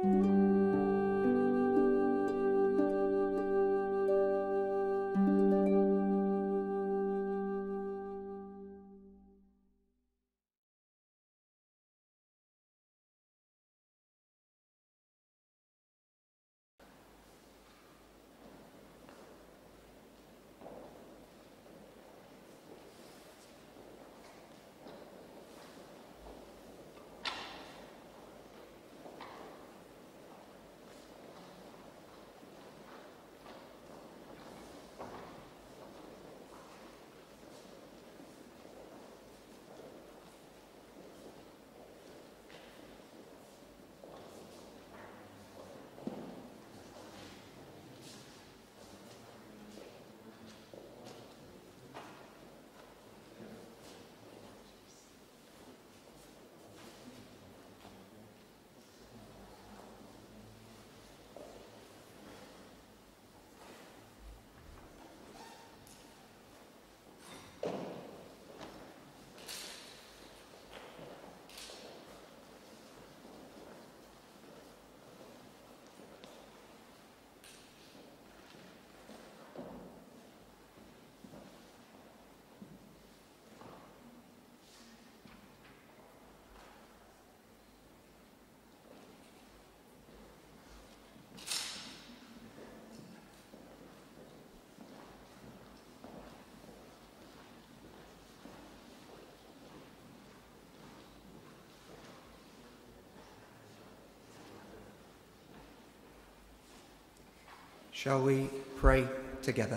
Shall we pray together?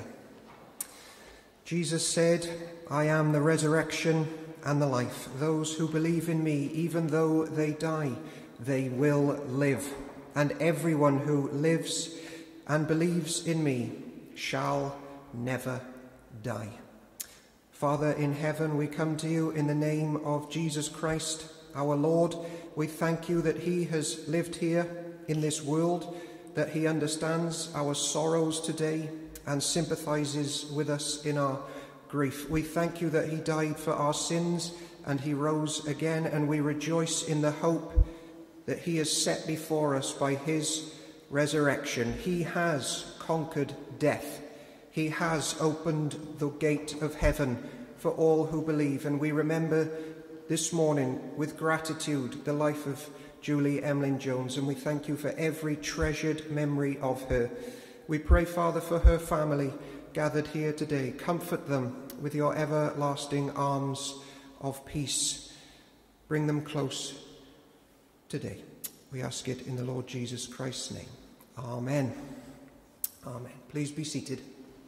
Jesus said, "I am the resurrection and the life. Those who believe in me, even though they die, they will live. And everyone who lives and believes in me shall never die." Father in heaven, we come to you in the name of Jesus Christ, our Lord. We thank you that he has lived here in this world, that he understands our sorrows today and sympathizes with us in our grief. We thank you that he died for our sins and he rose again, and we rejoice in the hope that he has set before us by his resurrection. He has conquered death. He has opened the gate of heaven for all who believe. And we remember this morning with gratitude the life of Julie Emlyn Jones, and we thank you for every treasured memory of her. We pray, Father, for her family gathered here today. Comfort them with your everlasting arms of peace. Bring them close today. We ask it in the Lord Jesus Christ's name. Amen. Amen. Please be seated.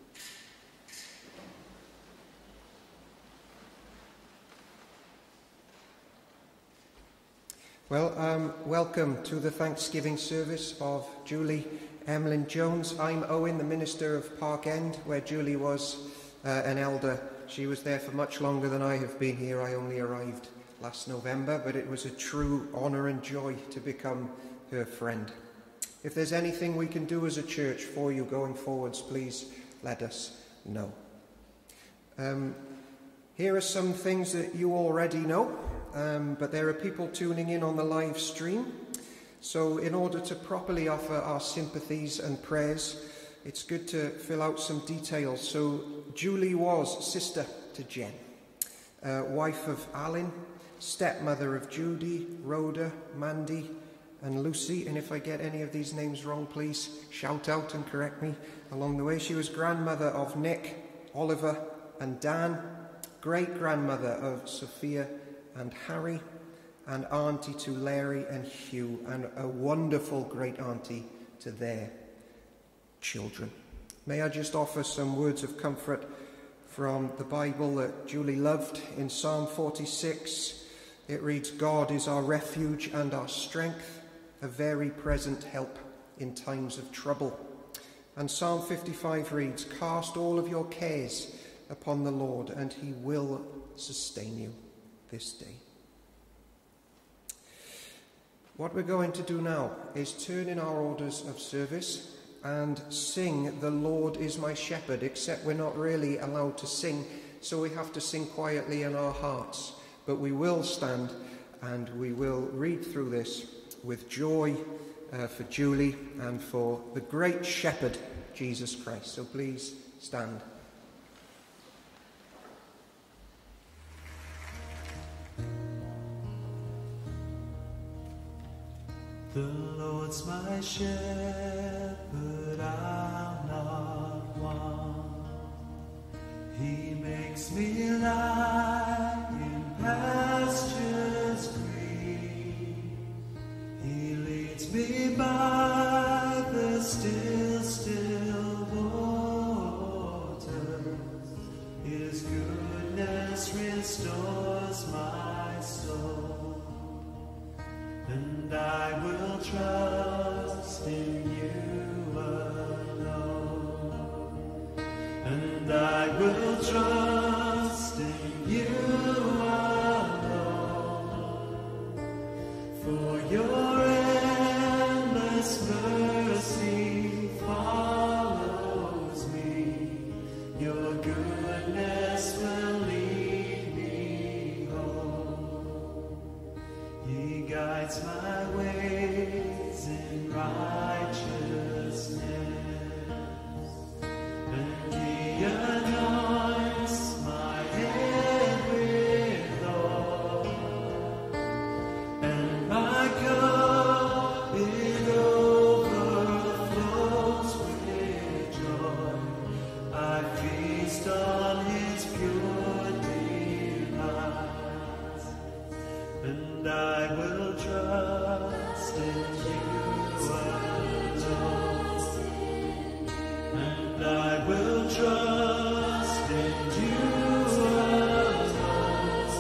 Well, welcome to the Thanksgiving service of Julie Emlyn Jones. I'm Owen, the minister of Park End, where Julie was an elder. She was there for much longer than I have been here. I only arrived last November, but it was a true honour and joy to become her friend. If there's anything we can do as a church for you going forwards, please let us know. Here are some things that you already know. But there are people tuning in on the live stream. So in order to properly offer our sympathies and prayers, it's good to fill out some details. So Julie was sister to Jen, wife of Alan, stepmother of Judy, Rhoda, Mandy and Lucy. And if I get any of these names wrong, please shout out and correct me along the way. She was grandmother of Nick, Oliver and Dan, great-grandmother of Sophia and Harry, and auntie to Larry and Hugh, and a wonderful great-auntie to their children. May I just offer some words of comfort from the Bible that Julie loved. In Psalm 46, it reads, "God is our refuge and our strength, a very present help in times of trouble." And Psalm 55 reads, "Cast all of your cares upon the Lord, and he will sustain you this day." What we're going to do now is turn in our orders of service and sing "The Lord is my shepherd," except we're not really allowed to sing, so we have to sing quietly in our hearts. But we will stand and we will read through this with joy for Julie and for the great shepherd, Jesus Christ. So please stand. The Lord's my shepherd, I'll not want. He makes me lie in pastures green. He leads me by the still, still waters. His goodness restores my soul. And I will trust in you alone. And I will trust in you alone. For your endless mercy follows me. Your goodness will lead me home. He guides my ways in righteousness, and he anoints my head with oil, and my cup it overflows with joy. I feast on his pure delights, and I will trust in you alone. And I will trust in you alone.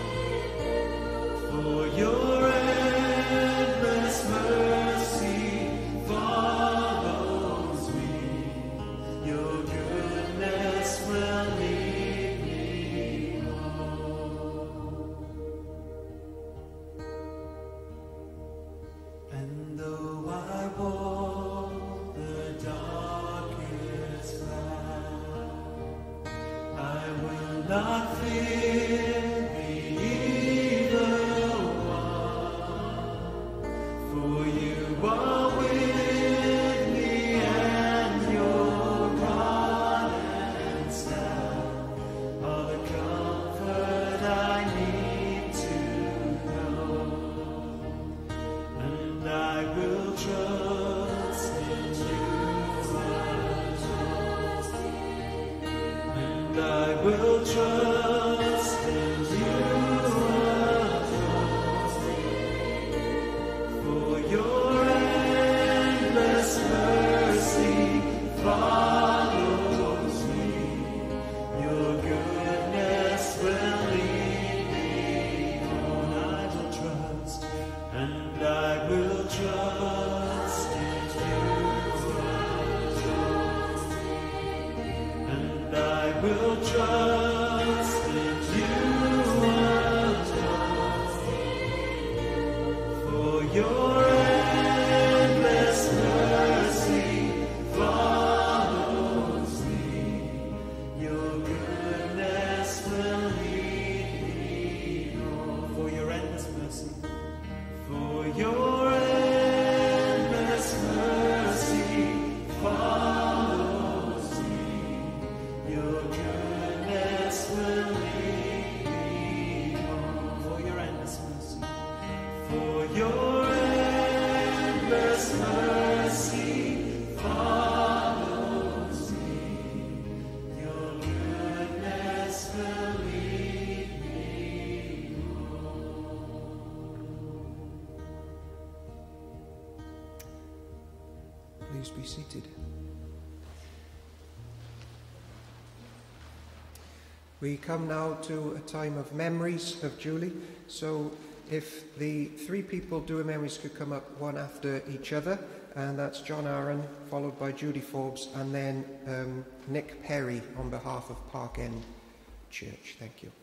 For your endless mercy follows me. Your goodness will lead me home. And though I walk the darkest path, I will not fear the evil one. For you are with me, and your rod and staff are the comfort I need to know. And I will trust in you alone. And I will trust in you alone. For your endless mercy follows me. Your goodness will lead me on. I will trust, and I will trust in you alone. And I will trust in you alone. For your endless mercy follows me. Your goodness will lead me home. For your endless mercy. For your endless mercy follows me. Your goodness will lead me home. For your endless mercy. For your endless mercy follows me. Your goodness will lead me home. Please be seated. We come now to a time of memories of Julie. So if the three people doing memories could come up one after each other, and that's John Aaron, followed by Judy Forbes, and then Nick Perry on behalf of Park End Church. Thank you.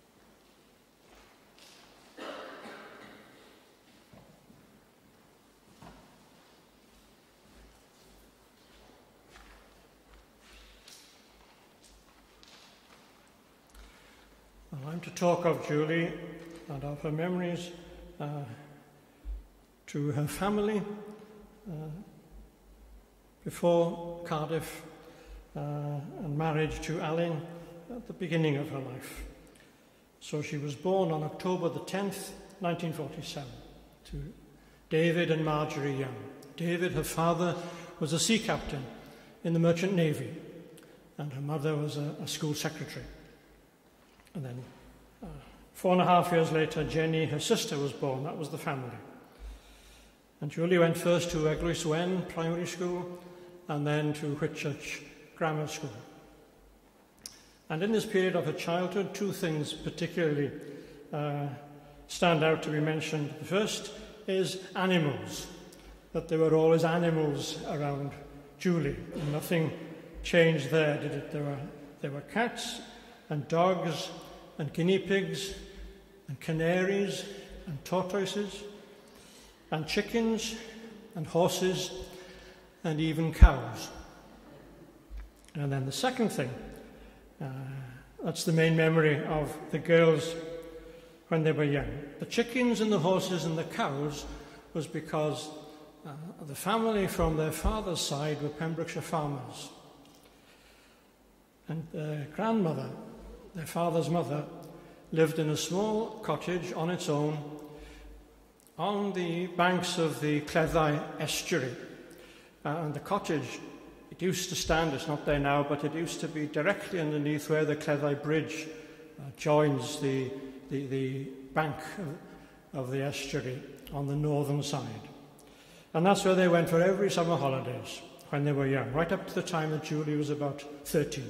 Well, I'm to talk of Julie and of her memories to her family, before Cardiff and marriage to Alan at the beginning of her life. So she was born on October the 10th, 1947, to David and Marjorie Young. David, her father, was a sea captain in the Merchant Navy, and her mother was a school secretary. And then 4.5 years later, Jenny, her sister, was born. That was the family. And Julie went first to Eglwys Wen Primary School and then to Whitchurch Grammar School. And in this period of her childhood, two things particularly stand out to be mentioned. The first is animals, that there were always animals around Julie, and nothing changed there, did it? There were cats and dogs and guinea pigs and canaries and tortoises and chickens and horses and even cows. And then the second thing, that's the main memory of the girls when they were young. The chickens and the horses and the cows was because the family from their father's side were Pembrokeshire farmers. And their grandmother, their father's mother, lived in a small cottage on its own on the banks of the Cleddau estuary. And the cottage, it used to stand, it's not there now, but it used to be directly underneath where the Cleddau Bridge joins the bank of the estuary on the northern side. And that's where they went for every summer holidays when they were young, right up to the time that Julie was about 13.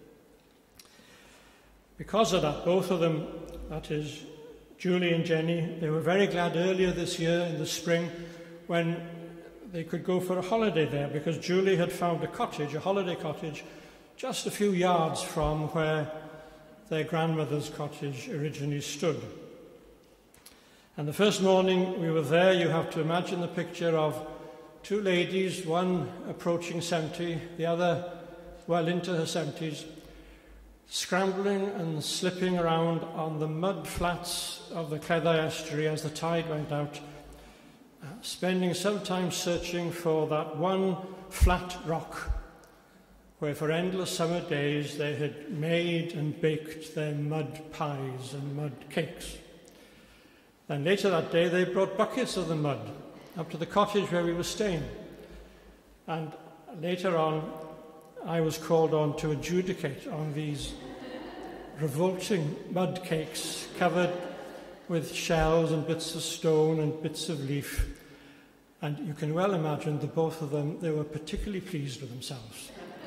Because of that, both of them, that is, Julie and Jenny, they were very glad earlier this year in the spring when they could go for a holiday there, because Julie had found a cottage, a holiday cottage, just a few yards from where their grandmother's cottage originally stood. And the first morning we were there, you have to imagine the picture of two ladies, one approaching 70, the other well into her 70s, scrambling and slipping around on the mud flats of the Cleddau estuary as the tide went out, spending some time searching for that one flat rock where for endless summer days they had made and baked their mud pies and mud cakes. And later that day they brought buckets of the mud up to the cottage where we were staying. And later on I was called on to adjudicate on these revolting mud cakes covered with shells and bits of stone and bits of leaf. And you can well imagine the both of them, they were particularly pleased with themselves.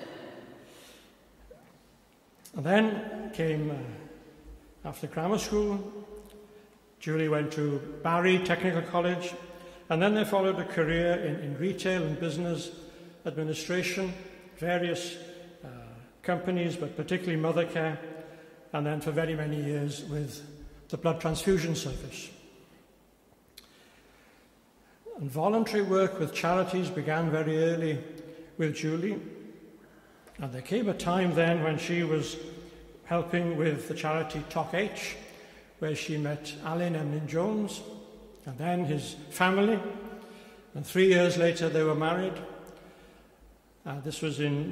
And then came, after grammar school, Julie went to Barry Technical College, and then they followed a career in retail and business administration, various companies, but particularly Mothercare, and then for very many years with the Blood Transfusion Service. And voluntary work with charities began very early with Julie. And there came a time then when she was helping with the charity Toc H, where she met Alan Emlyn Jones, and then his family. And 3 years later they were married. This was in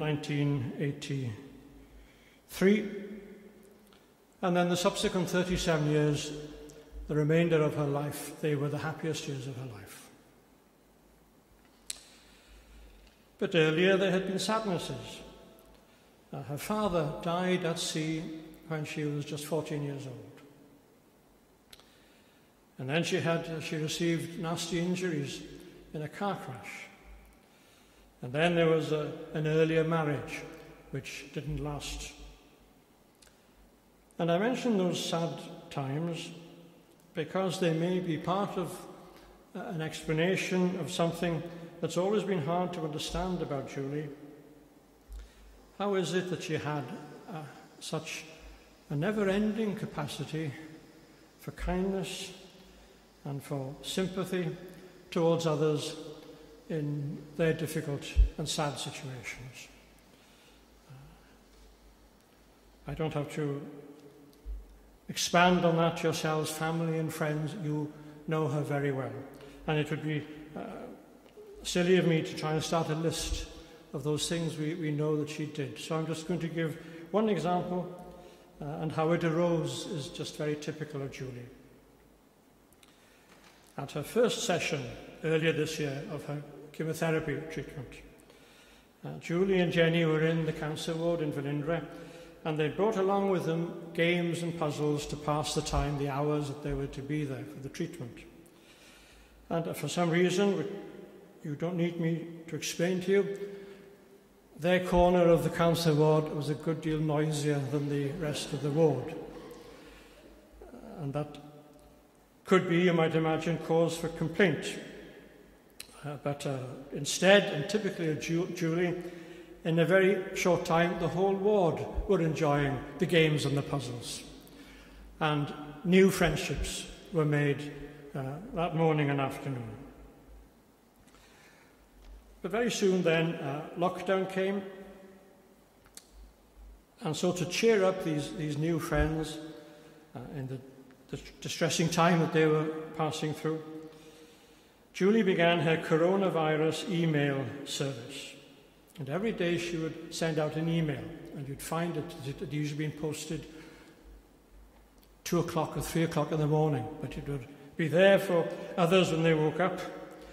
1983. And then the subsequent 37 years, the remainder of her life, they were the happiest years of her life. But earlier there had been sadnesses. Her father died at sea when she was just 14 years old. And then she received nasty injuries in a car crash. And then there was an earlier marriage, which didn't last. And I mention those sad times because they may be part of an explanation of something that's always been hard to understand about Julie. How is it that she had such a never-ending capacity for kindness and for sympathy towards others in their difficult and sad situations? I don't have to expand on that yourselves, family and friends. You know her very well. And it would be silly of me to try and start a list of those things we know that she did. So I'm just going to give one example, and how it arose is just very typical of Julie. At her first session earlier this year of her chemotherapy treatment, Julie and Jenny were in the cancer ward in Velindre, and they brought along with them games and puzzles to pass the time, the hours that they were to be there for the treatment. And for some reason, you don't need me to explain to you, their corner of the cancer ward was a good deal noisier than the rest of the ward. And that could be, you might imagine, cause for complaint. But instead, and typically of Julie, in a very short time, the whole ward were enjoying the games and the puzzles. And new friendships were made that morning and afternoon. But very soon then, lockdown came. And so to cheer up these new friends in the distressing time that they were passing through, Julie began her coronavirus email service. And every day she would send out an email, and you'd find it had usually been posted 2 o'clock or 3 o'clock in the morning, but it would be there for others when they woke up.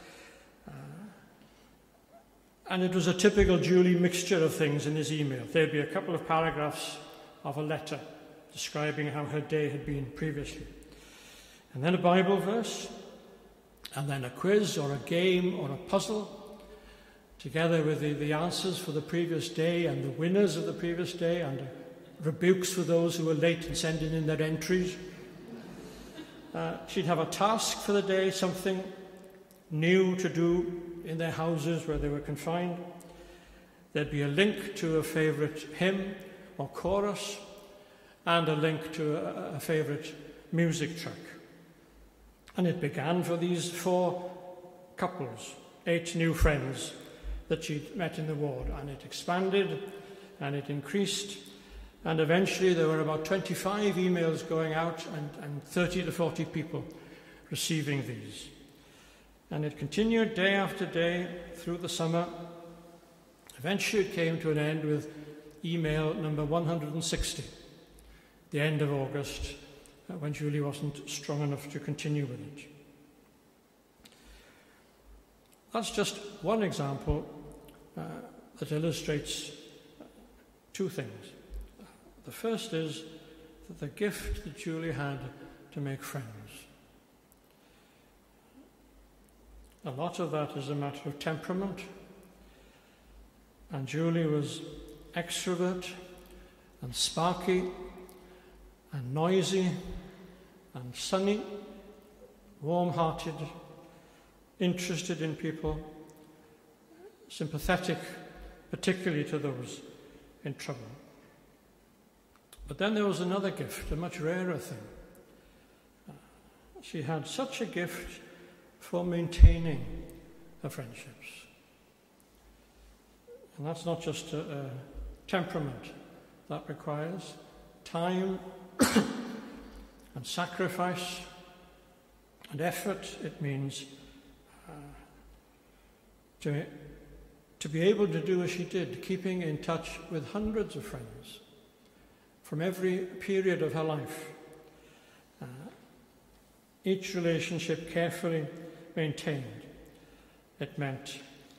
And it was a typical Julie mixture of things in this email. There'd be a couple of paragraphs of a letter describing how her day had been previously. And then a Bible verse, and then a quiz or a game or a puzzle, together with the answers for the previous day and the winners of the previous day, and rebukes for those who were late in sending in their entries. She'd have a task for the day, something new to do in their houses where they were confined. There'd be a link to a favourite hymn or chorus, and a link to a favourite music track. And it began for these 4 couples, 8 new friends that she'd met in the ward, and it expanded and it increased, and eventually there were about 25 emails going out and 30 to 40 people receiving these. And it continued day after day through the summer. Eventually it came to an end with email number 160, the end of August, when Julie wasn't strong enough to continue with it. That's just one example that illustrates 2 things. The first is that the gift that Julie had to make friends. A lot of that is a matter of temperament, and Julie was extrovert and sparky and noisy and sunny, warm-hearted, interested in people, sympathetic, particularly to those in trouble. But then there was another gift, a much rarer thing. She had such a gift for maintaining her friendships. And that's not just a temperament. That requires time and sacrifice and effort. It means to be able to do as she did, keeping in touch with hundreds of friends from every period of her life. Each relationship carefully maintained. It meant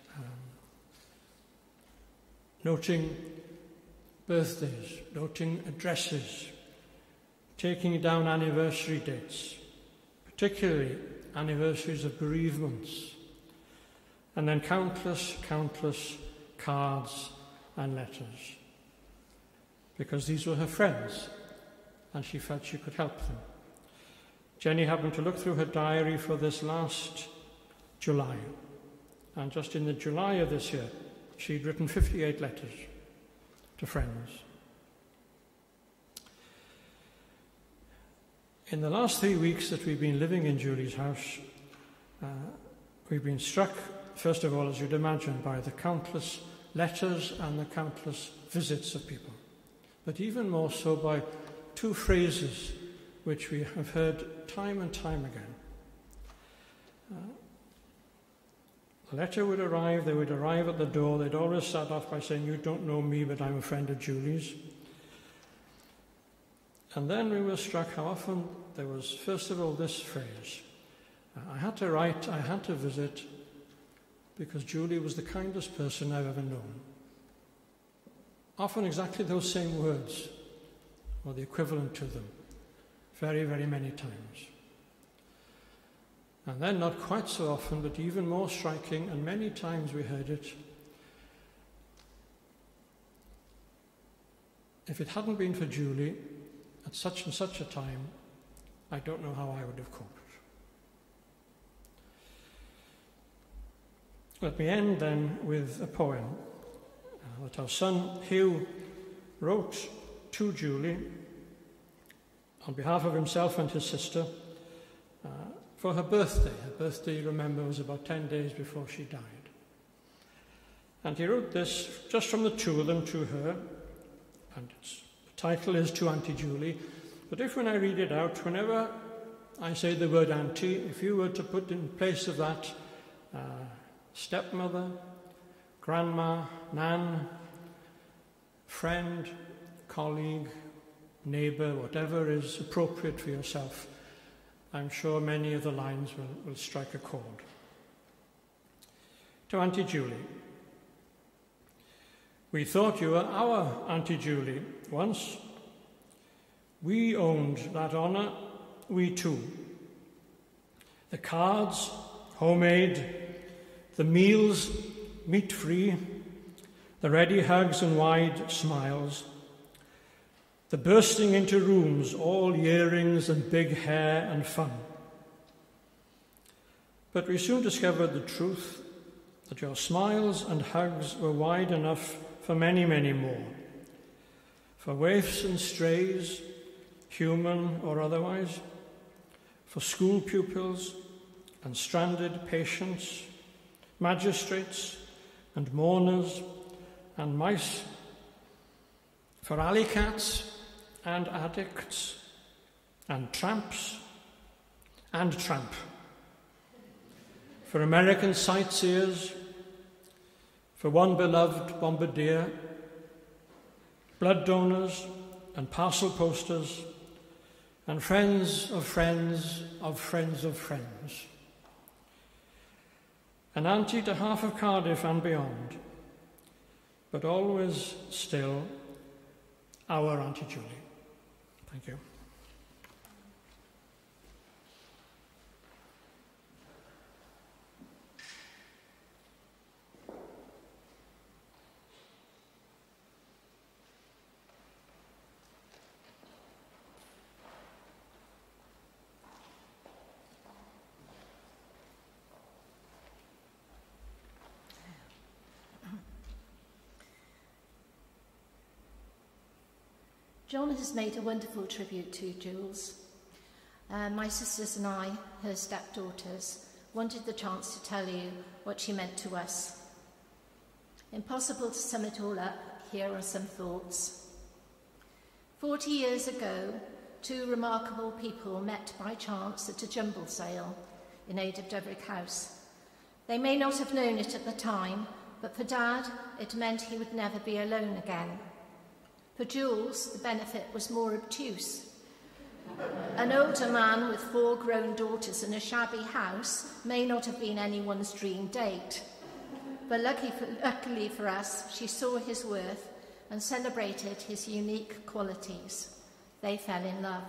noting birthdays, noting addresses, taking down anniversary dates, particularly anniversaries of bereavements, and then countless cards and letters, because these were her friends and she felt she could help them. Jenny happened to look through her diary for this last July, and just in the July of this year she'd written 58 letters to friends. In the last 3 weeks that we've been living in Julie's house, we've been struck, first of all, as you'd imagine, by the countless letters and the countless visits of people, but even more so by 2 phrases which we have heard time and time again. A letter would arrive, they would arrive at the door, they'd always start off by saying, "You don't know me, but I'm a friend of Julie's." And then we were struck how often there was, first of all, this phrase, "I had to write, I had to visit, because Julie was the kindest person I've ever known." Often exactly those same words, or the equivalent to them, very, very many times. And then not quite so often, but even more striking, and many times we heard it, "If it hadn't been for Julie, at such and such a time, I don't know how I would have coped." Let me end then with a poem that our son Hugh wrote to Julie on behalf of himself and his sister for her birthday. Her birthday, you remember, was about 10 days before she died. And he wrote this just from the two of them to her, and the title is "To Auntie Julie." But if when I read it out, whenever I say the word auntie, if you were to put in place of that stepmother, grandma, nan, friend, colleague, neighbour, whatever is appropriate for yourself, I'm sure many of the lines will strike a chord. To Auntie Julie. We thought you were our Auntie Julie once. We owned that honour, we too. The cards, homemade, the meals, meat-free, the ready hugs and wide smiles, the bursting into rooms, all earrings and big hair and fun. But we soon discovered the truth, that your smiles and hugs were wide enough for many, many more. For waifs and strays, human or otherwise, for school pupils and stranded patients, magistrates and mourners and mice, for alley cats and addicts and tramps and tramp, for American sightseers, for one beloved bombardier, blood donors and parcel posters, and friends of friends of friends of friends. An auntie to half of Cardiff and beyond, but always still our Auntie Julie. Thank you. John has made a wonderful tribute to Jules. My sisters and I, her stepdaughters, wanted the chance to tell you what she meant to us. Impossible to sum it all up, here are some thoughts. 40 years ago, two remarkable people met by chance at a jumble sale in aid of Deverick House. They may not have known it at the time, but for Dad, it meant he would never be alone again. For Jules, the benefit was more obtuse. An older man with 4 grown daughters and a shabby house may not have been anyone's dream date. But luckily for us, she saw his worth and celebrated his unique qualities. They fell in love.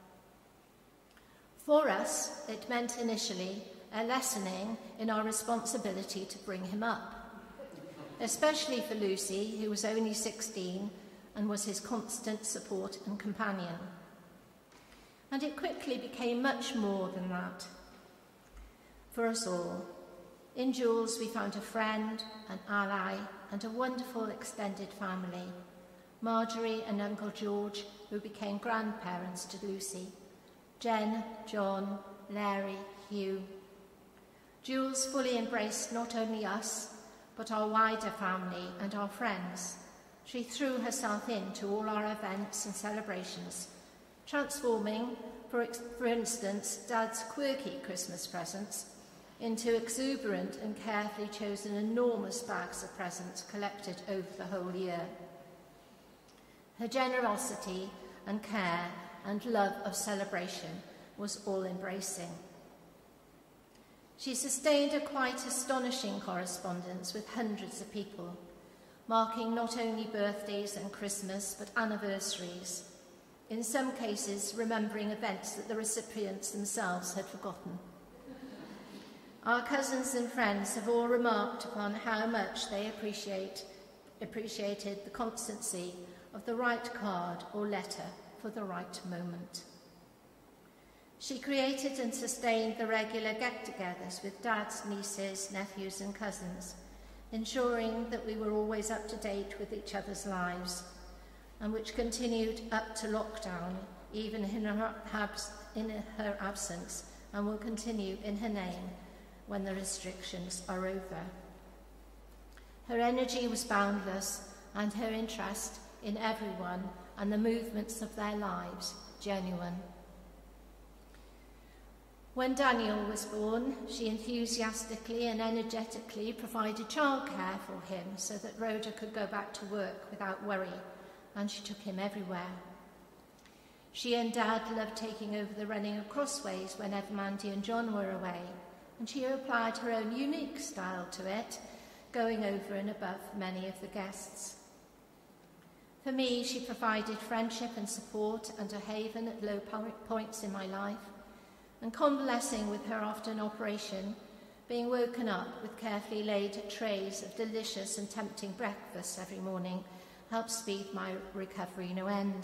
For us, it meant initially a lessening in our responsibility to bring him up, especially for Lucy, who was only 16 and was his constant support and companion. And it quickly became much more than that. For us all, in Jules we found a friend, an ally, and a wonderful extended family. Marjorie and Uncle George, who became grandparents to Lucy. Jen, John, Larry, Hugh. Jules fully embraced not only us, but our wider family and our friends. She threw herself into all our events and celebrations, transforming, for instance, Dad's quirky Christmas presents into exuberant and carefully chosen enormous bags of presents collected over the whole year. Her generosity and care and love of celebration was all-embracing. She sustained a quite astonishing correspondence with hundreds of people, marking not only birthdays and Christmas, but anniversaries, in some cases remembering events that the recipients themselves had forgotten. Our cousins and friends have all remarked upon how much they appreciated the constancy of the right card or letter for the right moment. She created and sustained the regular get-togethers with dads, nieces, nephews and cousins, ensuring that we were always up to date with each other's lives, and which continued up to lockdown, even in her absence, and will continue in her name when the restrictions are over. Her energy was boundless, and her interest in everyone and the movements of their lives genuine. When Daniel was born, she enthusiastically and energetically provided childcare for him so that Rhoda could go back to work without worry, and she took him everywhere. She and Dad loved taking over the running of Crossways whenever Mandy and John were away, and she applied her own unique style to it, going over and above many of the guests. For me, she provided friendship and support and a haven at low points in my life, and convalescing with her after an operation, being woken up with carefully laid trays of delicious and tempting breakfasts every morning, helped speed my recovery no end.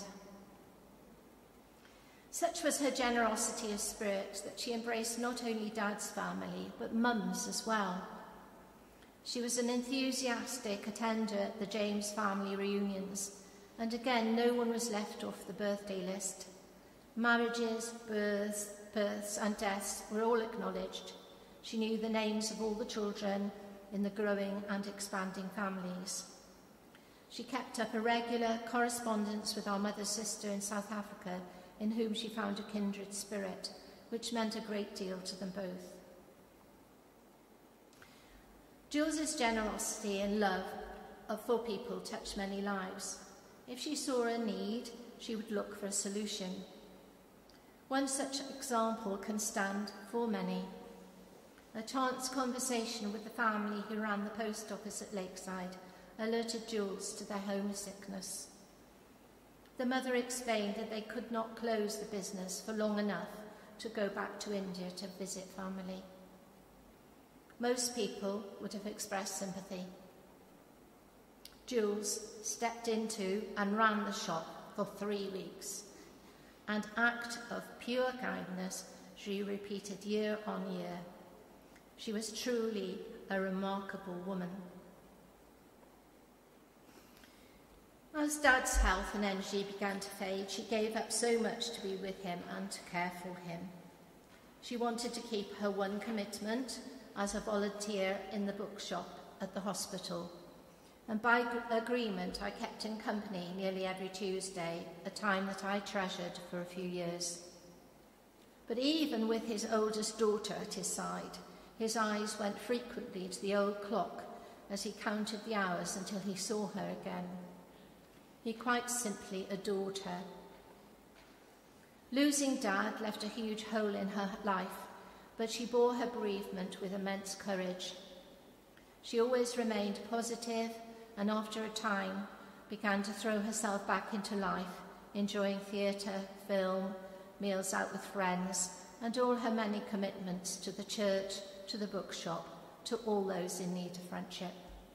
Such was her generosity of spirit that she embraced not only Dad's family, but Mum's as well. She was an enthusiastic attender at the James family reunions, and again, no one was left off the birthday list. Marriages, births and deaths were all acknowledged. She knew the names of all the children in the growing and expanding families. She kept up a regular correspondence with our mother's sister in South Africa, in whom she found a kindred spirit, which meant a great deal to them both. Jules's generosity and love for people touched many lives. If she saw a need, she would look for a solution. One such example can stand for many. A chance conversation with the family who ran the post office at Lakeside alerted Jules to their homesickness. The mother explained that they could not close the business for long enough to go back to India to visit family. Most people would have expressed sympathy. Jules stepped into and ran the shop for 3 weeks. An act of pure kindness she repeated year on year. She was truly a remarkable woman. As Dad's health and energy began to fade, she gave up so much to be with him and to care for him. She wanted to keep her one commitment as a volunteer in the bookshop at the hospital, and by agreement I kept him company nearly every Tuesday, a time that I treasured for a few years. But even with his oldest daughter at his side, his eyes went frequently to the old clock as he counted the hours until he saw her again. He quite simply adored her. Losing Dad left a huge hole in her life, but she bore her bereavement with immense courage. She always remained positive, and after a time began to throw herself back into life, enjoying theatre, film, meals out with friends, and all her many commitments to the church, to the bookshop, to all those in need of friendship.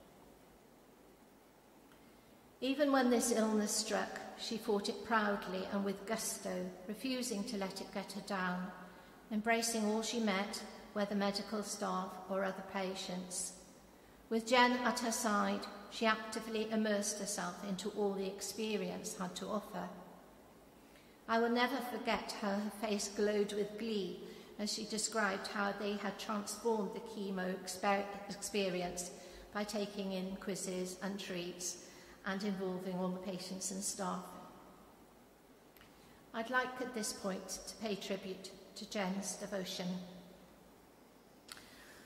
Even when this illness struck, she fought it proudly and with gusto, refusing to let it get her down, embracing all she met, whether medical staff or other patients. With Jen at her side, she actively immersed herself into all the experience had to offer. I will never forget how her face glowed with glee as she described how they had transformed the chemo experience by taking in quizzes and treats and involving all the patients and staff. I'd like at this point to pay tribute to Jen's devotion.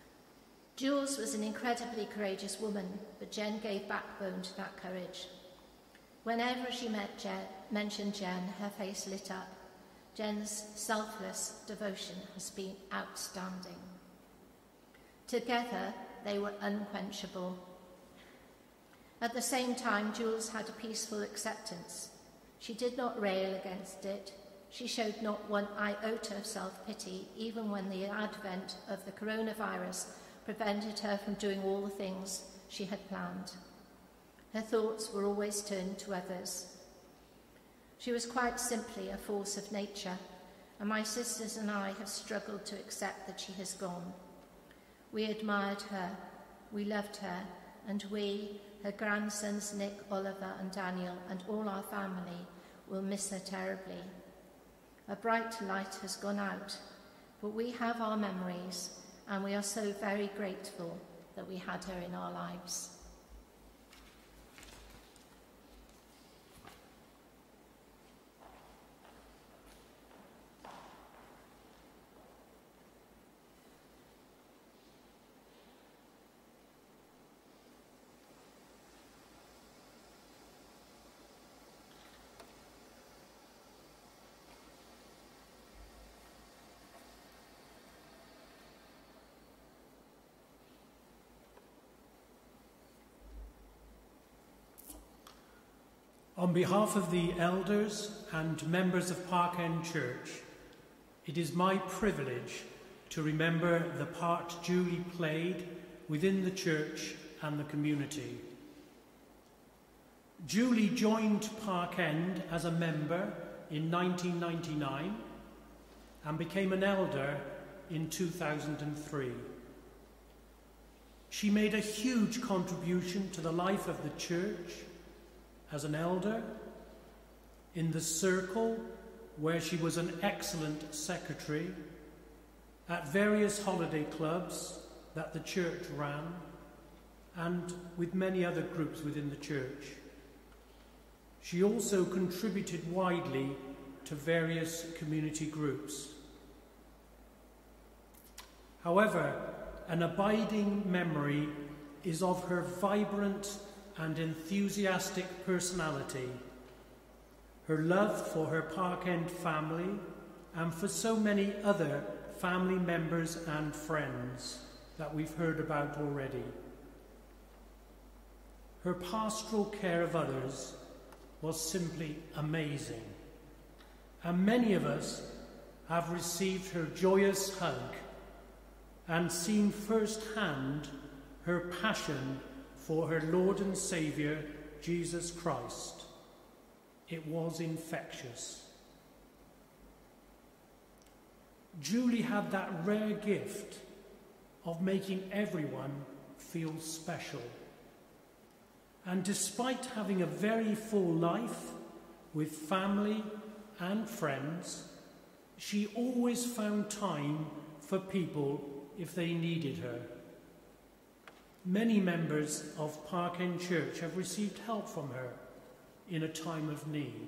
Jules was an incredibly courageous woman, but Jen gave backbone to that courage. Whenever she mentioned Jen, her face lit up. Jen's selfless devotion has been outstanding. Together, they were unquenchable. At the same time, Jules had a peaceful acceptance. She did not rail against it. She showed not one iota of self-pity, even when the advent of the coronavirus prevented her from doing all the things she had planned. Her thoughts were always turned to others. She was quite simply a force of nature, and my sisters and I have struggled to accept that she has gone. We admired her, we loved her, and we, her grandsons Nick, Oliver and Daniel, and all our family, will miss her terribly. A bright light has gone out, but we have our memories, and we are so very grateful that we had her in our lives. On behalf of the elders and members of Park End Church, it is my privilege to remember the part Julie played within the church and the community. Julie joined Park End as a member in 1999 and became an elder in 2003. She made a huge contribution to the life of the church as an elder, in the circle where she was an excellent secretary, at various holiday clubs that the church ran, and with many other groups within the church. She also contributed widely to various community groups. However, an abiding memory is of her vibrant and enthusiastic personality, her love for her Park End family, and for so many other family members and friends that we've heard about already. Her pastoral care of others was simply amazing, and many of us have received her joyous hug and seen firsthand her passion for her Lord and Saviour, Jesus Christ. It was infectious. Julie had that rare gift of making everyone feel special. And despite having a very full life with family and friends, she always found time for people if they needed her. Many members of Park End Church have received help from her in a time of need.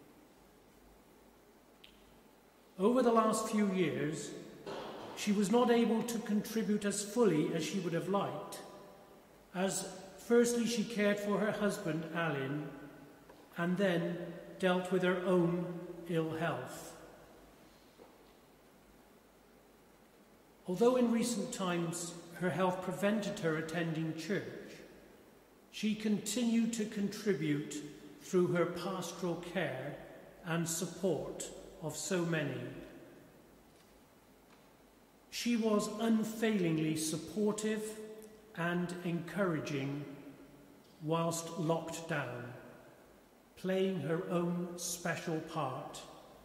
Over the last few years, she was not able to contribute as fully as she would have liked, as firstly she cared for her husband, Alan, and then dealt with her own ill health. Although in recent times her health prevented her attending church, she continued to contribute through her pastoral care and support of so many. She was unfailingly supportive and encouraging whilst locked down, playing her own special part.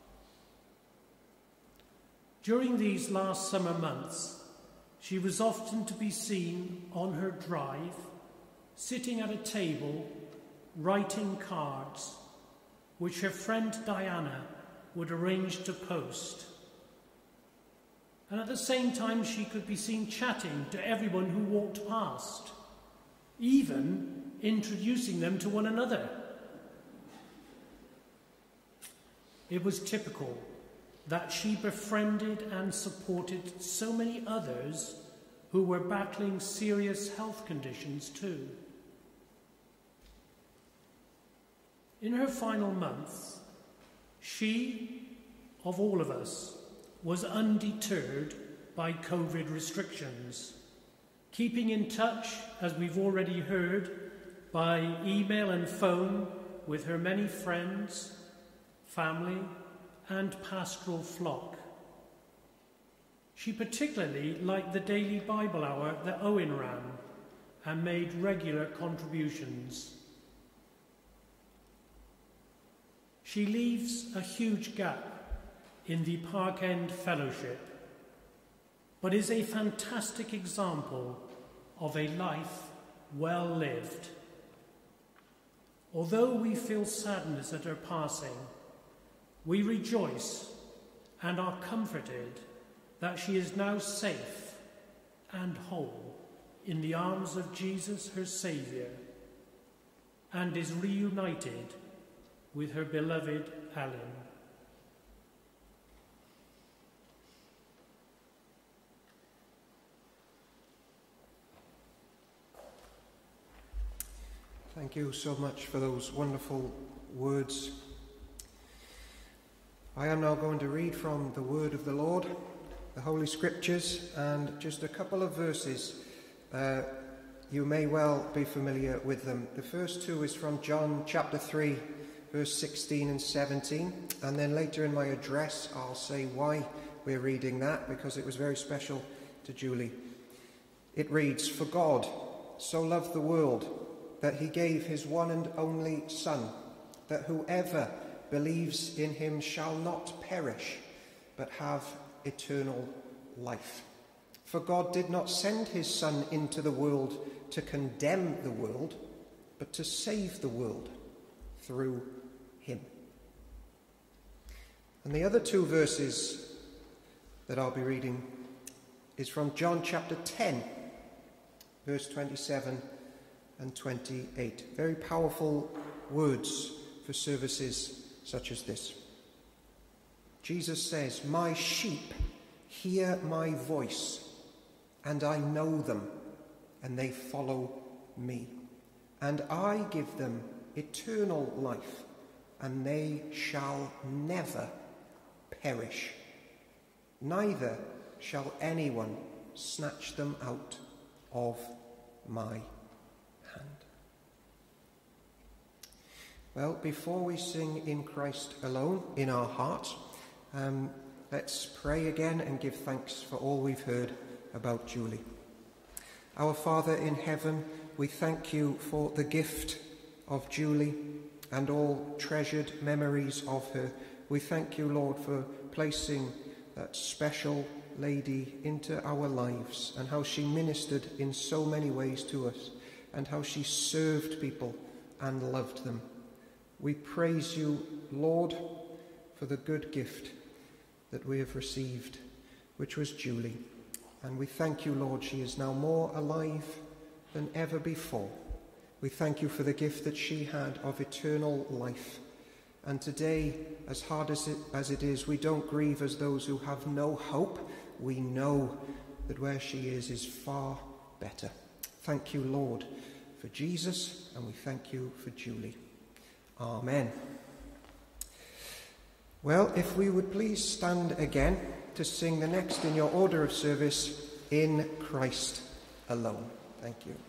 During these last summer months, she was often to be seen on her drive, sitting at a table, writing cards, which her friend Diana would arrange to post. And at the same time, she could be seen chatting to everyone who walked past, even introducing them to one another. It was typical that she befriended and supported so many others who who were battling serious health conditions too. In her final months, she, of all of us, was undeterred by COVID restrictions, keeping in touch, as we've already heard, by email and phone with her many friends, family, and pastoral flock. She particularly liked the daily Bible hour that Owen ran and made regular contributions. She leaves a huge gap in the Park End Fellowship, but is a fantastic example of a life well lived. Although we feel sadness at her passing, we rejoice and are comforted that she is now safe and whole in the arms of Jesus, her Saviour, and is reunited with her beloved Alan. Thank you so much for those wonderful words. I am now going to read from the word of the Lord, the Holy Scriptures, and just a couple of verses. You may well be familiar with them. The first two is from John chapter 3, verse 16 and 17, and then later in my address I'll say why we're reading that, because it was very special to Julie. It reads, "For God so loved the world that he gave his one and only Son, that whoever believes in him shall not perish, but have eternal life. For God did not send his Son into the world to condemn the world, but to save the world through him." And the other two verses that I'll be reading is from John chapter 10, verse 27 and 28. Very powerful words for services such as this. Jesus says, "My sheep hear my voice, and I know them, and they follow me. And I give them eternal life, and they shall never perish. Neither shall anyone snatch them out of my hand." Well, before we sing In Christ Alone in our hearts, let's pray again and give thanks for all we've heard about Julie. Our Father in heaven, we thank you for the gift of Julie and all treasured memories of her. We thank you, Lord, for placing that special lady into our lives, and how she ministered in so many ways to us, and how she served people and loved them. We praise you, Lord, for the good gift that we have received, which was Julie. And we thank you, Lord, she is now more alive than ever before. We thank you for the gift that she had of eternal life. And today, as hard as it is, we don't grieve as those who have no hope. We know that where she is far better. Thank you, Lord, for Jesus, and we thank you for Julie. Amen. Well, if we would please stand again to sing the next in your order of service, In Christ Alone. Thank you.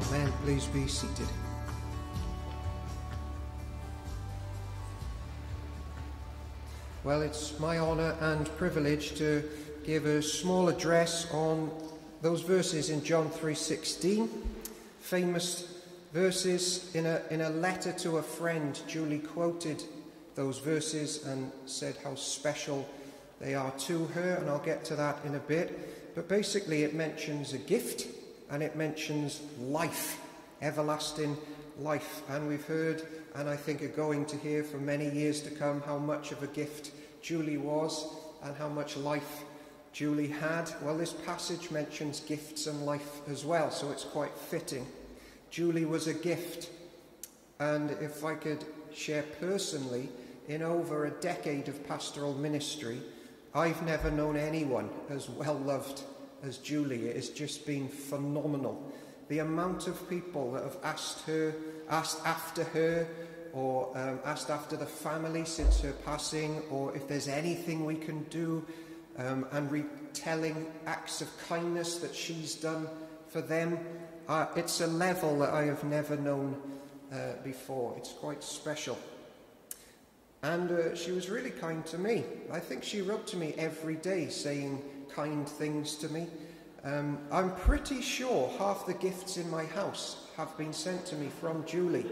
Men, please be seated. Well, it's my honour and privilege to give a small address on those verses in John 3:16, famous verses. In a letter to a friend, Julie quoted those verses and said how special they are to her, and I'll get to that in a bit. But basically it mentions a gift and it mentions life, everlasting life. And we've heard, and I think are going to hear for many years to come, how much of a gift Julie was and how much life Julie had. Well, this passage mentions gifts and life as well, so it's quite fitting. Julie was a gift, and if I could share personally, in over a decade of pastoral ministry, I've never known anyone as well loved as Julie. It has just been phenomenal. The amount of people that have asked after her, or asked after the family since her passing, or if there's anything we can do, and retelling acts of kindness that she's done for them. It's a level that I have never known before. It's quite special. And she was really kind to me. I think she wrote to me every day saying kind things to me. I'm pretty sure half the gifts in my house have been sent to me from Julie.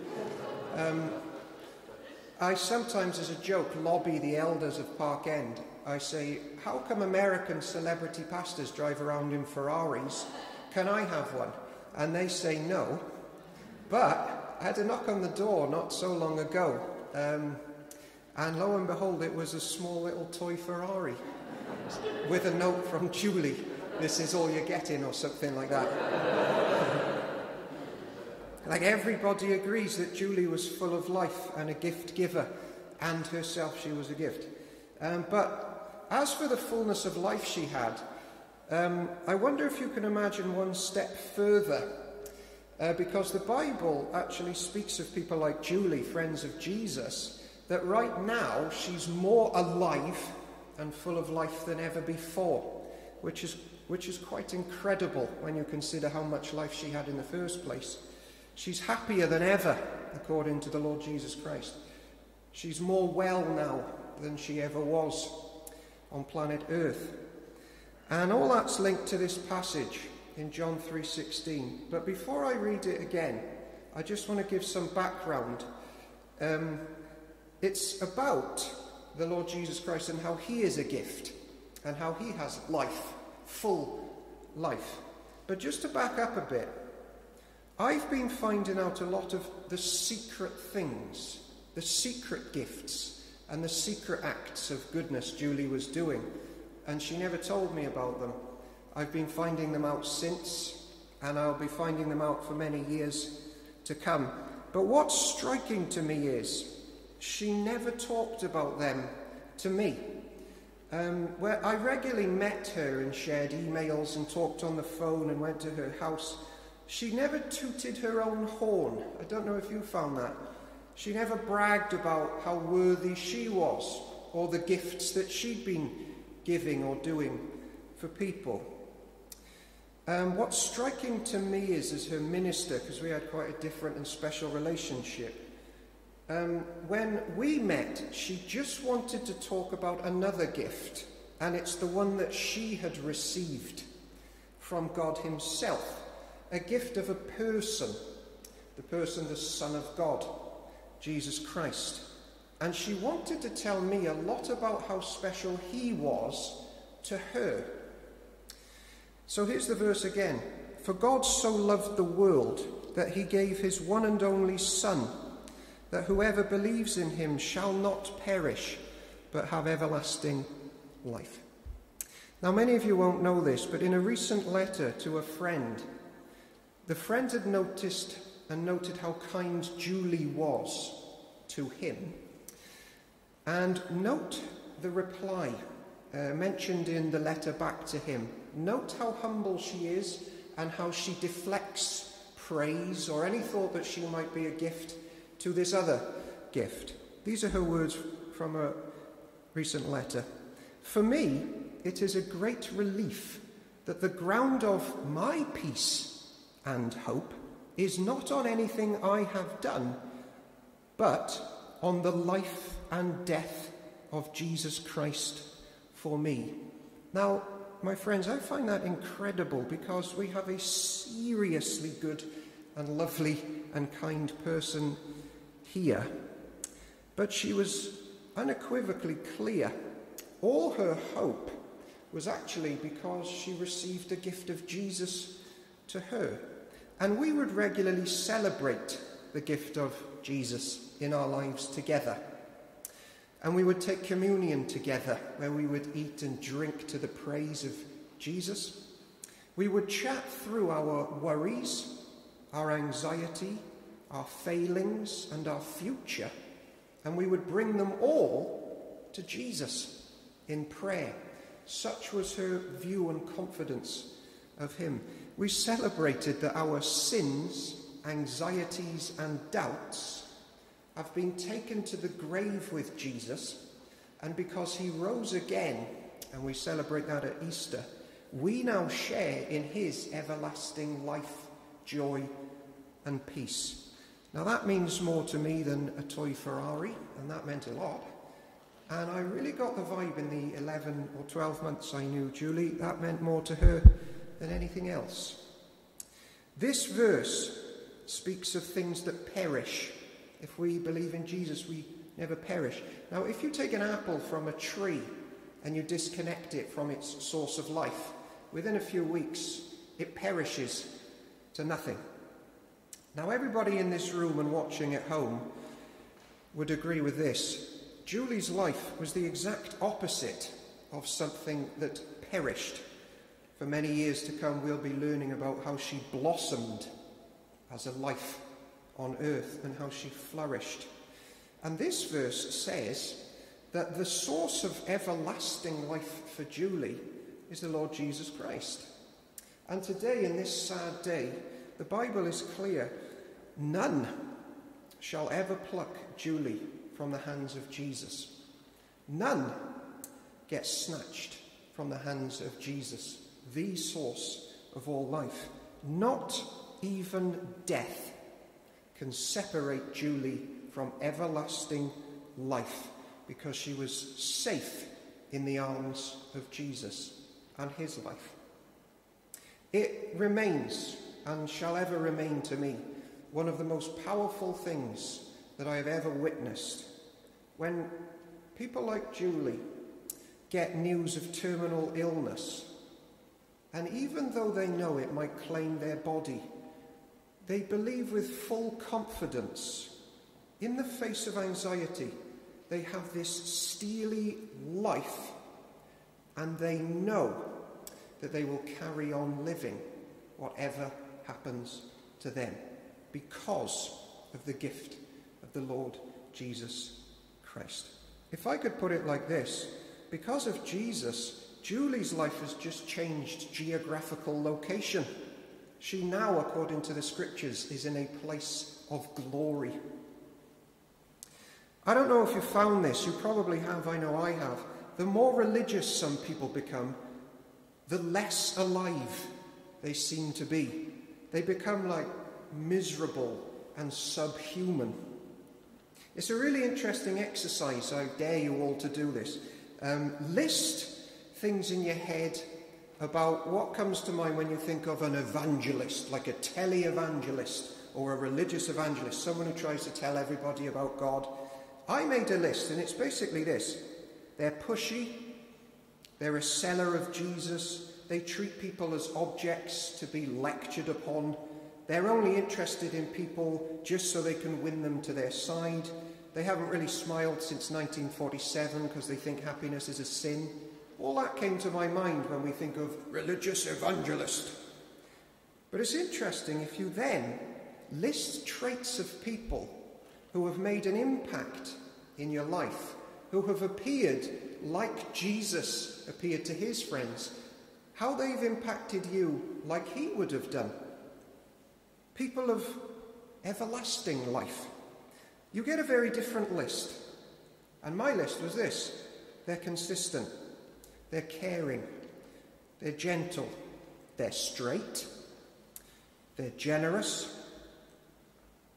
I sometimes, as a joke, lobby the elders of Park End. I say, how come American celebrity pastors drive around in Ferraris? Can I have one? And they say no. But I had a knock on the door not so long ago. And lo and behold, it was a small little toy Ferrari with a note from Julie. This is all you're getting, or something like that. Like, everybody agrees that Julie was full of life and a gift giver, and herself she was a gift. But as for the fullness of life she had, I wonder if you can imagine one step further, because the Bible actually speaks of people like Julie, friends of Jesus, that right now she's more alive and full of life than ever before, which is quite incredible when you consider how much life she had in the first place. She's happier than ever, according to the Lord Jesus Christ. She's more well now than she ever was on planet Earth. And all that's linked to this passage in John 3:16. But before I read it again, I just want to give some background. It's about the Lord Jesus Christ and how he is a gift and how he has life, full life. But just to back up a bit, I've been finding out a lot of the secret things, the secret gifts and the secret acts of goodness Julie was doing, and she never told me about them. I've been finding them out since, and I'll be finding them out for many years to come. But what's striking to me is she never talked about them to me. Where I regularly met her and shared emails and talked on the phone and went to her house, she never tooted her own horn. I don't know if you found that. She never bragged about how worthy she was or the gifts that she'd been giving or doing for people. What's striking to me is, as her minister, because we had quite a different and special relationship, when we met, she just wanted to talk about another gift, and it's the one that she had received from God himself, a gift of a person, the Son of God, Jesus Christ. And she wanted to tell me a lot about how special he was to her. So here's the verse again. For God so loved the world that he gave his one and only Son, that whoever believes in him shall not perish, but have everlasting life. Now, many of you won't know this, but in a recent letter to a friend, the friend had noticed and noted how kind Julie was to him. And note the reply mentioned in the letter back to him. Note how humble she is and how she deflects praise or any thought that she might be a gift to this other gift. These are her words from a recent letter. For me, it is a great relief that the ground of my peace and hope is not on anything I have done, but on the life and death of Jesus Christ for me. Now, my friends, I find that incredible because we have a seriously good and lovely and kind person here. But she was unequivocally clear. All her hope was actually because she received a gift of Jesus to her. And we would regularly celebrate the gift of Jesus in our lives together. And we would take communion together, where we would eat and drink to the praise of Jesus. We would chat through our worries, our anxiety, our failings, and our future. And we would bring them all to Jesus in prayer. Such was her view and confidence of him. We celebrated that our sins, anxieties, and doubts have been taken to the grave with Jesus, and because he rose again, and we celebrate that at Easter, we now share in his everlasting life, joy, and peace. Now that means more to me than a toy Ferrari, and that meant a lot. And I really got the vibe in the 11 or 12 months I knew Julie, that meant more to her than anything else. This verse speaks of things that perish. If we believe in Jesus, we never perish. Now, if you take an apple from a tree and you disconnect it from its source of life, within a few weeks, it perishes to nothing. Now, everybody in this room and watching at home would agree with this. Julie's life was the exact opposite of something that perished. For many years to come, we'll be learning about how she blossomed as a life on earth and how she flourished. And this verse says that the source of everlasting life for Julie is the Lord Jesus Christ. And today, in this sad day, the Bible is clear. None shall ever pluck Julie from the hands of Jesus. None gets snatched from the hands of Jesus, the source of all life. Not even death can separate Julie from everlasting life, because she was safe in the arms of Jesus and his life. It remains, and shall ever remain to me, one of the most powerful things that I have ever witnessed. When people like Julie get news of terminal illness, and even though they know it might claim their body, they believe with full confidence, in the face of anxiety, they have this steely life, and they know that they will carry on living whatever happens to them because of the gift of the Lord Jesus Christ. If I could put it like this, because of Jesus, Julie's life has just changed geographical location. She now, according to the scriptures, is in a place of glory. I don't know if you found this, you probably have, I know I have. The more religious some people become, the less alive they seem to be. They become like miserable and subhuman. It's a really interesting exercise. I dare you all to do this. List things in your head about what comes to mind when you think of an evangelist, like a tele-evangelist or a religious evangelist, someone who tries to tell everybody about God. I made a list, and it's basically this. They're pushy, they're a seller of Jesus, they treat people as objects to be lectured upon, they're only interested in people just so they can win them to their side, they haven't really smiled since 1947 because they think happiness is a sin. All that came to my mind when we think of religious evangelist. But it's interesting if you then list traits of people who have made an impact in your life, who have appeared like Jesus appeared to his friends, how they've impacted you like he would have done. People of everlasting life. You get a very different list. And my list was this. They're consistent. They're caring. They're gentle. They're straight. They're generous.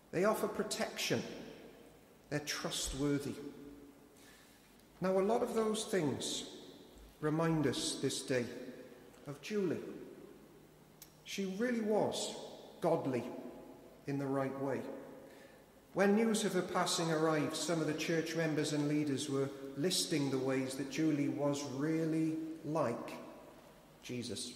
They offer protection. They're trustworthy. Now, a lot of those things remind us this day of Julie. She really was godly in the right way. When news of her passing arrived, some of the church members and leaders were listing the ways that Julie was really like Jesus.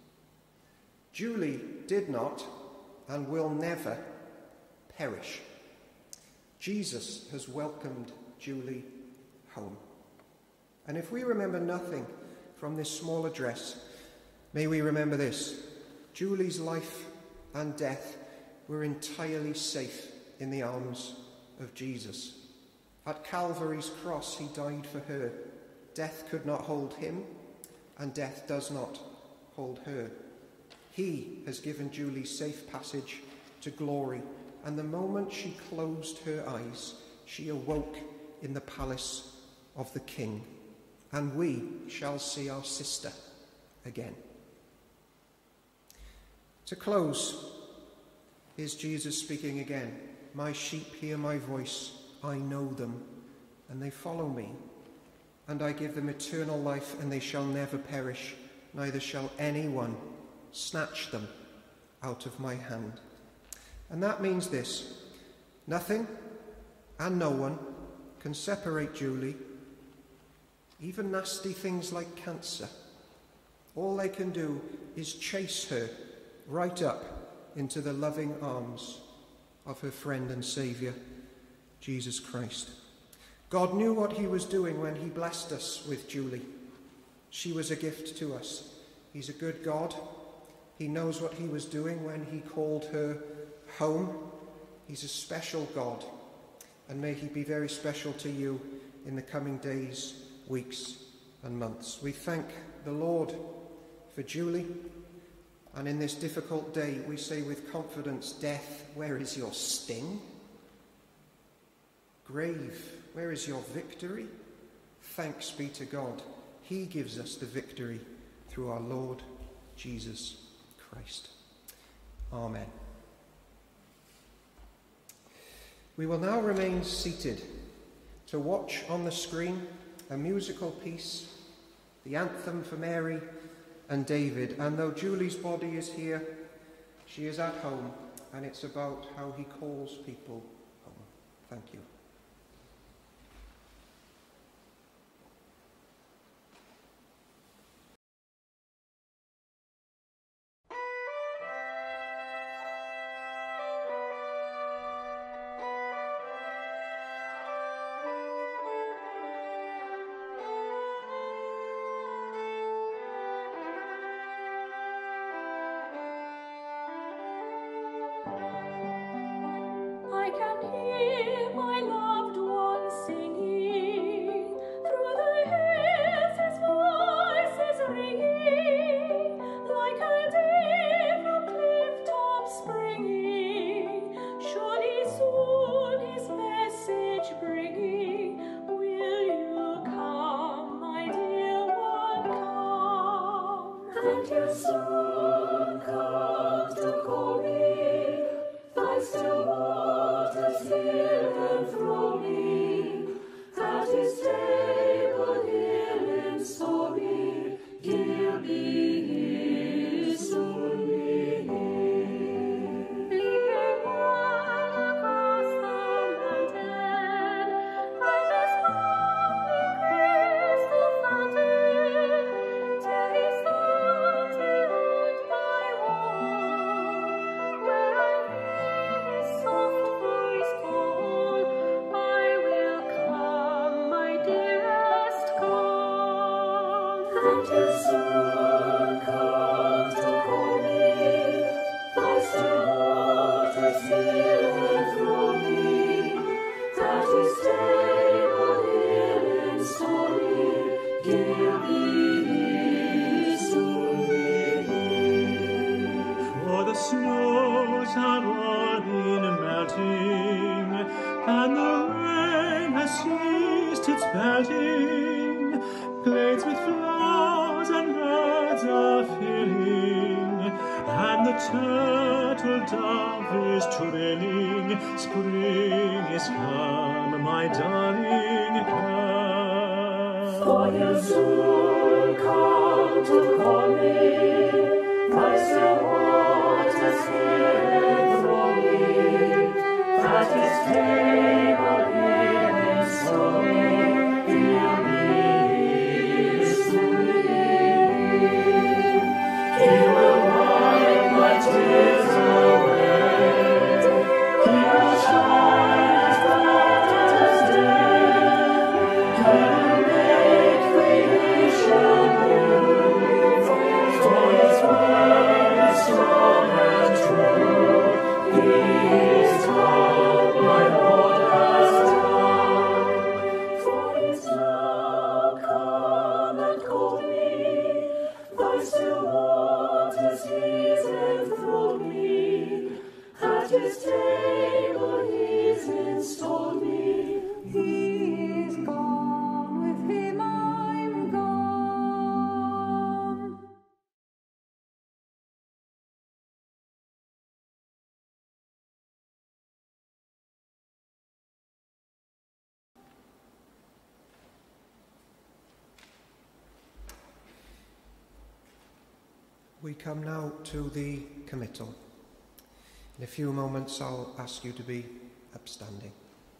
Julie did not and will never perish. Jesus has welcomed Julie home. And if we remember nothing from this small address, may we remember this: Julie's life and death were entirely safe in the arms of Jesus. At Calvary's cross, he died for her. Death could not hold him, and death does not hold her. He has given Julie safe passage to glory, and the moment she closed her eyes, she awoke in the palace of the King, and we shall see our sister again. To close, is Jesus speaking again. My sheep hear my voice, I know them, and they follow me. And I give them eternal life, and they shall never perish, neither shall anyone snatch them out of my hand. And that means this: nothing and no one can separate Julie, even nasty things like cancer. All they can do is chase her right up into the loving arms of her friend and Saviour, Jesus Christ. God knew what he was doing when he blessed us with Julie. She was a gift to us. He's a good God. He knows what he was doing when he called her home. He's a special God, and may he be very special to you in the coming days, weeks and months. We thank the Lord for Julie, and in this difficult day we say with confidence, death, where is your sting? Grave, where is your victory? Thanks be to God. He gives us the victory through our Lord Jesus Christ. Amen. We will now remain seated to watch on the screen a musical piece, the anthem for Mary and David. And though Julie's body is here, she is at home, and it's about how he calls people home. Thank you. I can hear my loved one singing, through the hills his voice is ringing, like a deer from cliff top springing, surely soon his message bringing. Will you come, my dear one, come? And you soon come to call me, thy still waters hear and throw me, at his table here in story, he'll be here, soon be here. Leaping on across the mountain, by the sparkling crystal fountain, till he stands behind my wall, where I hear his soft voice call, I will come, my dearest, come. And you soon come to call me, thy still waters hear and throw me, at his table here in story, he'll be here, soon be here. For the snows have all been melting, and the rain has ceased its pelting. Glades with flowers and birds are filling, and the turtle dove flowers trailing, spring is come, my darling, come. For you soon come to call me, my still waters hear for me, that his table here is stormy, he'll be history. He will wipe my tears away, he will shine as bright as day, he will make creation new, for his word is strong and true. He is come, my Lord has done, for he is now come and called me, thy still waters he's enthralled me, at his table he's installed me. He is gone, with him I'm gone. We come now to the committal. In a few moments I'll ask you to be upstanding.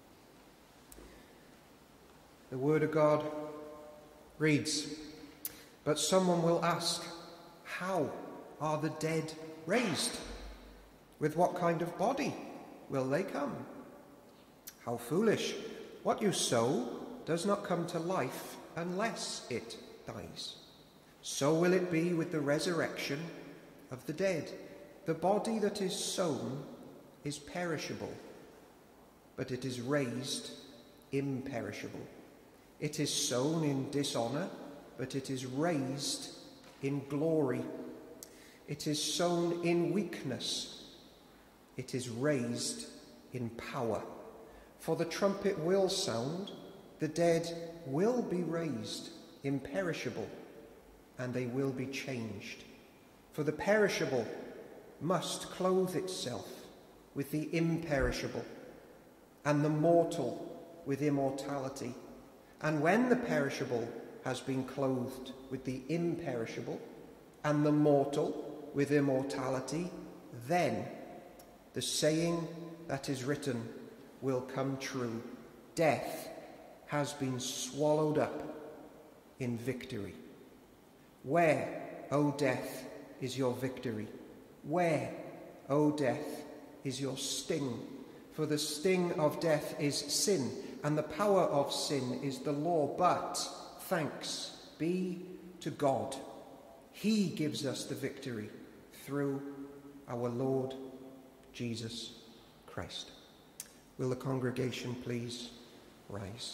The Word of God reads, "But someone will ask, how are the dead raised? With what kind of body will they come? How foolish! What you sow does not come to life unless it dies. So will it be with the resurrection of the dead. The body that is sown is perishable, but it is raised imperishable. It is sown in dishonour, but it is raised in glory. It is sown in weakness, it is raised in power. For the trumpet will sound, the dead will be raised imperishable, and they will be changed. For the perishable must clothe itself with the imperishable, and the mortal with immortality. And when the perishable has been clothed with the imperishable, and the mortal with immortality, then the saying that is written will come true: death has been swallowed up in victory. Where, O death, is your victory? Where, O death, is your sting? For the sting of death is sin, and the power of sin is the law. But thanks be to God, he gives us the victory through our Lord Jesus Christ." Will the congregation please rise?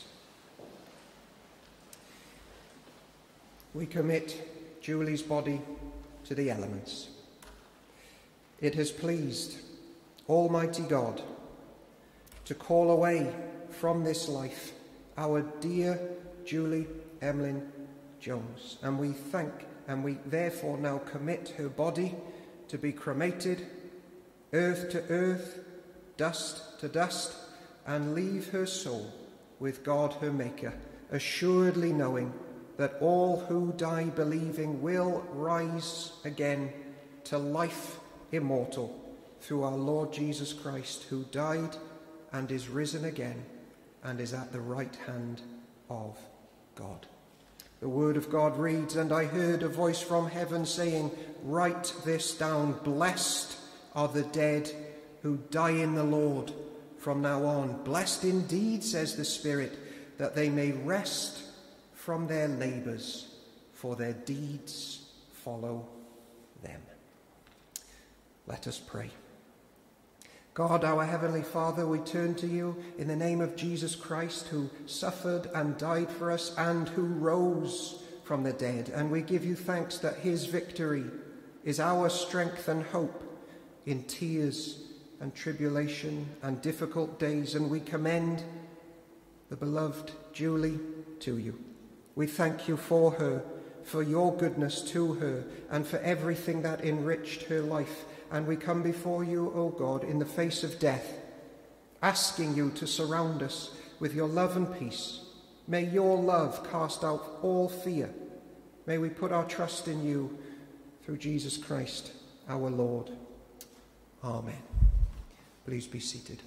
We commit Julie's body to the elements. It has pleased Almighty God to call away from this life our dear Julie Emlyn Jones, and we therefore now commit her body to be cremated, earth to earth, dust to dust, and leave her soul with God her Maker, assuredly knowing that all who die believing will rise again to life immortal through our Lord Jesus Christ, who died and is risen again and is at the right hand of God. The word of God reads, "And I heard a voice from heaven saying, write this down. Blessed are the dead who die in the Lord from now on. Blessed indeed, says the Spirit, that they may rest from their labours, for their deeds follow them." Let us pray. God, our Heavenly Father, we turn to you in the name of Jesus Christ, who suffered and died for us and who rose from the dead. And we give you thanks that his victory is our strength and hope in tears and tribulation and difficult days. And we commend the beloved Julie to you. We thank you for her, for your goodness to her, and for everything that enriched her life. and we come before you, O God, in the face of death, asking you to surround us with your love and peace. May your love cast out all fear. May we put our trust in you through Jesus Christ, our Lord. Amen. Please be seated.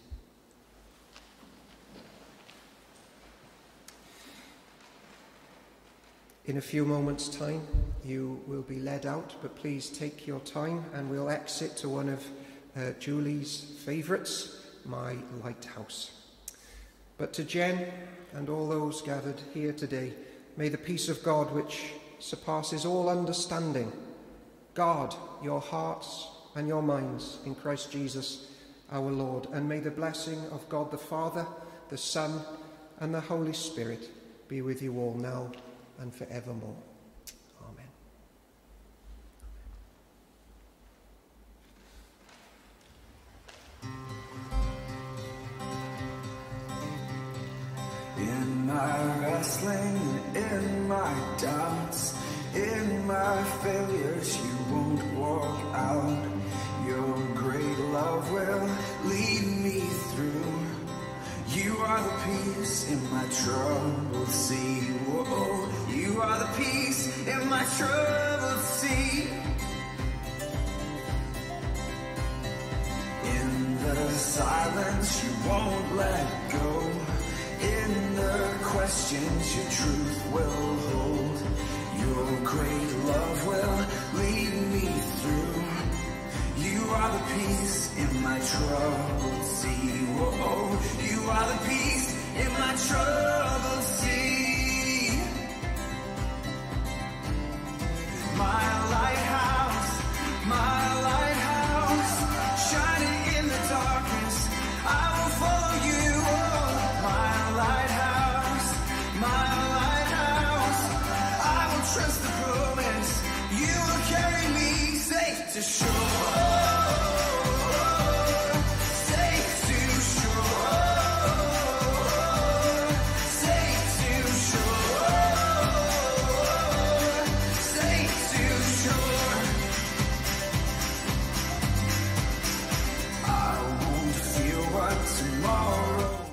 In a few moments' time, you will be led out, but please take your time and we'll exit to one of Julie's favourites, My Lighthouse. But to Jen and all those gathered here today, may the peace of God, which surpasses all understanding, guard your hearts and your minds in Christ Jesus our Lord. And may the blessing of God the Father, the Son, and the Holy Spirit be with you all now and forevermore. Amen. In my wrestling, in my doubts, in my failures, you won't walk out. Your great love will lead me through. You are the peace in my troubled sea. Whoa, you are the peace in my troubled sea. In the silence, you won't let go. In the questions, your truth will hold. Your great love will lead me through. You are the peace in my troubled sea. Whoa, you are the peace in my troubled sea. My lighthouse, shining in the darkness, I will follow you. Oh, my lighthouse, I will trust the promise. You will carry me safe to shore. Tomorrow